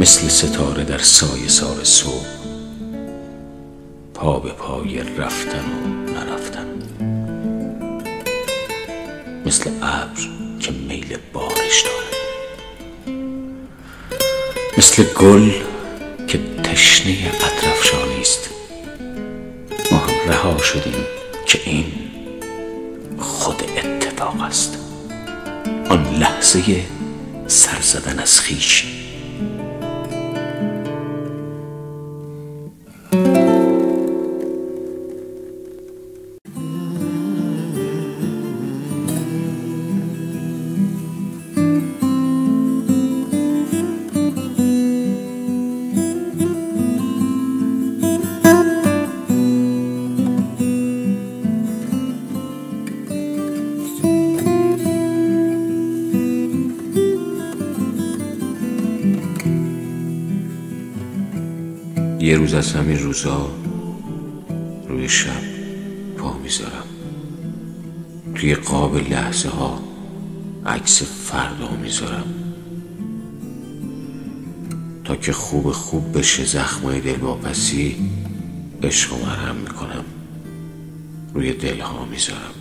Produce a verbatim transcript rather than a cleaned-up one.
مثل ستاره در سایه سار صبح، پا به پای رفتن و نرفتن، مثل ابر که میل بارش دارد، مثل گل که تشنه عطرافشانی است. ما هم رها شدیم که این خود اتفاق است، آن لحظه سر زدن از خویش. یه روز از همین روزا روی شب پا میذارم، توی قاب لحظه ها عکس فردا میذارم، تا که خوب خوب بشه زخمای دلواپسی، عشق و مرهم میکنم، روی دلها میذارم.